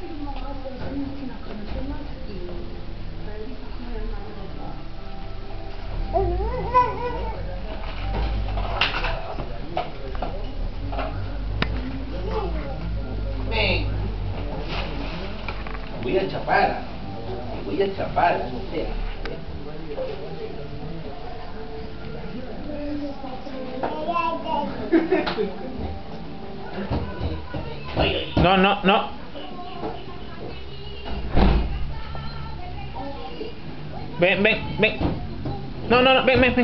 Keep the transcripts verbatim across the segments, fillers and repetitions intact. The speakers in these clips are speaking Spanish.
Ven. Voy a chapar. Voy a chapar. O sea. No, no, no. Ven, ven, ven. No, no, no, ven, ven, ven.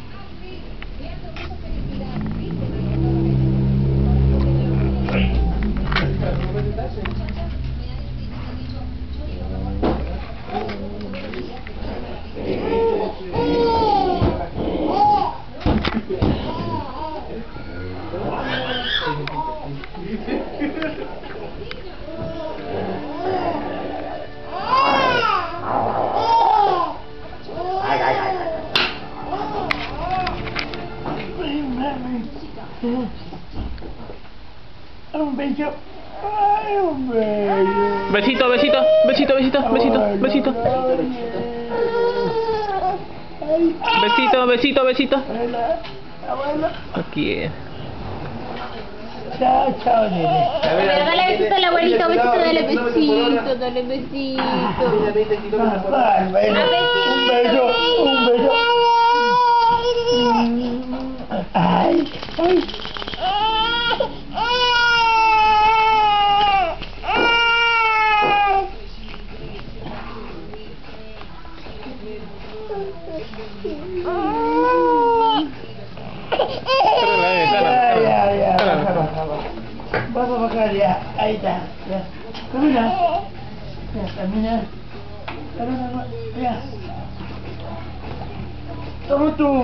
Un beso. Ay, un beso. Besito, besito, besito, besito, besito, besito. Besito, besito, besito. Abuela, abuela. Aquí es. Chao, chao, nene. Dale besito al abuelito, besito, dale besito, dale besito. Papá, un beso, un beso, un beso. Ay, ay. Ya, ya, ya. Vamos a bajar ya. Ahí está. Ya. Camina. Ya, camina. Camina, ya. Toma tú.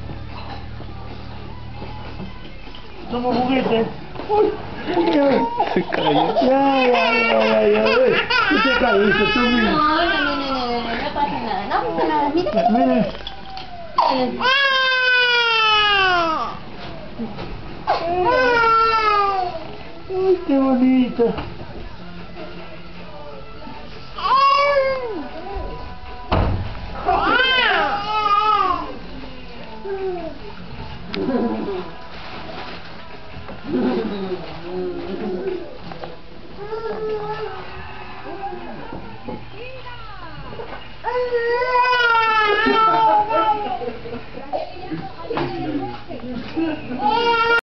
Toma juguetes. Uy, Se cayó. ya, ya, ya, ya, ya. ¿Qué te caíste tú, mira? No, no, no, no, no, no, no pasa nada, no pasa nada, mira. Mira. Ay, qué bonito.